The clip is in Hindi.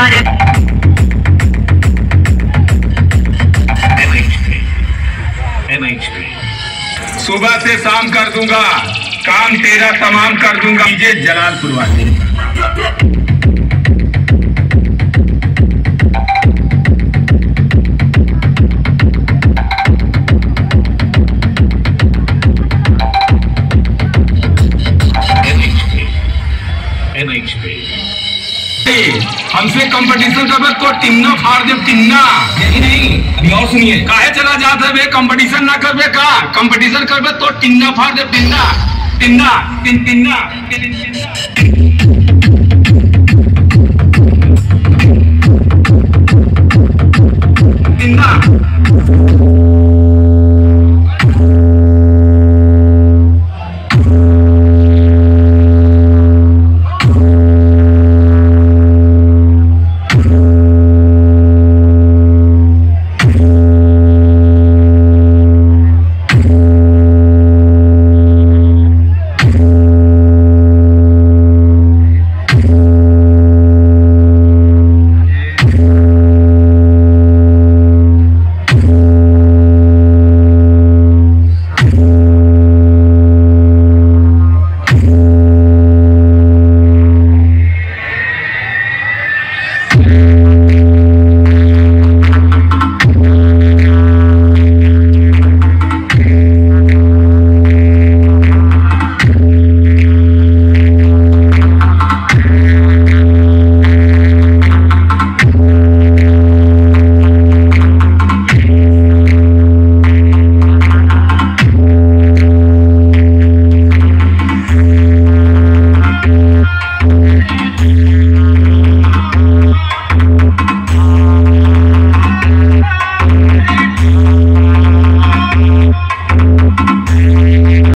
सुबह से शाम कर दूंगा, काम तेरा तमाम कर दूंगा। डीजे जलालपुर वाले हमसे कंपटीशन कर तो टिन्ना फाड़ दे टिन्ना। यही नहीं और सुनिए, काहे चला जाता है कंपटीशन ना करबे का, कंपटीशन करबे तो टिन्ना फाड़ दे टिन्ना टिन्ना टिन टिन्ना।